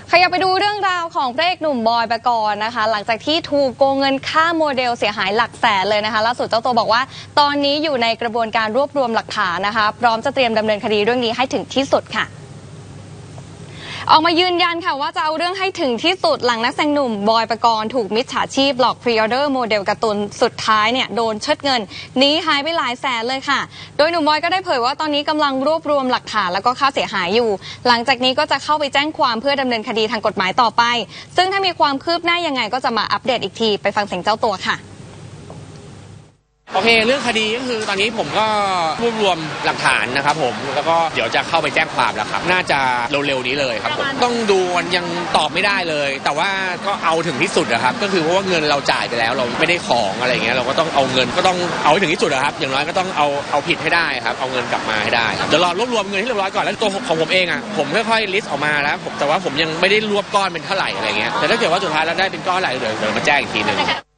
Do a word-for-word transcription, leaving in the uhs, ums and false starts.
ขยับไปดูเรื่องราวของพระเอกหนุ่มบอยปกรณ์นะคะหลังจากที่ถูกโกงเงินค่าโมเดลเสียหายหลักแสนเลยนะคะล่าสุดเจ้าตัวบอกว่าตอนนี้อยู่ในกระบวนการรวบรวมหลักฐานนะคะพร้อมจะเตรียมดำเนินคดีเรื่องนี้ให้ถึงที่สุดค่ะออกมายืนยันค่ะว่าจะเอาเรื่องให้ถึงที่สุดหลังนักแสดงหนุ่มบอยปกรณ์ถูกมิจฉาชีพหลอกพรีออเดอร์โมเดลการ์ตูนสุดท้ายเนี่ยโดนเชิดเงินหนีหายไปหลายแสนเลยค่ะโดยหนุ่มบอยก็ได้เผยว่าตอนนี้กำลังรวบรวมหลักฐานแล้วก็ค่าเสียหายอยู่หลังจากนี้ก็จะเข้าไปแจ้งความเพื่อดำเนินคดีทางกฎหมายต่อไปซึ่งถ้ามีความคืบหน้ายังไงก็จะมาอัปเดตอีกทีไปฟังเสียงเจ้าตัวค่ะโอเคเรื่องคดีก็คือตอนนี้ผมก็รวบรวมหลักฐานนะครับผมแล้วก็เดี๋ยวจะเข้าไปแจ้งความแล้วครับน่าจะเร็วๆนี้เลยครับผมต้องดูยังตอบไม่ได้เลยแต่ว่าก็เอาถึงที่สุดนะครับก็คือเพราะว่าเงินเราจ่ายไปแล้วเราไม่ได้ของอะไรเงี้ยเราก็ต้องเอาเงินก็ต้องเอาให้ถึงที่สุดนะครับอย่างน้อยก็ต้องเอาเอาผิดให้ได้ครับเอาเงินกลับมาให้ได้เดี๋ยวรอรวบรวมเงินให้เรียบร้อยก่อนแล้วตัวของผมเองอ่ะผมค่อยๆลิสต์ออกมาแล้วแต่ว่าผมยังไม่ได้รวบก้อนเป็นเท่าไหร่อะไรเงี้ยแต่ถ้าเกิดว่าสุดท้ายเราได้เป็นก้อนอะไรเดี๋ยวเดี๋ยวมาแจ้งอีกทีนึง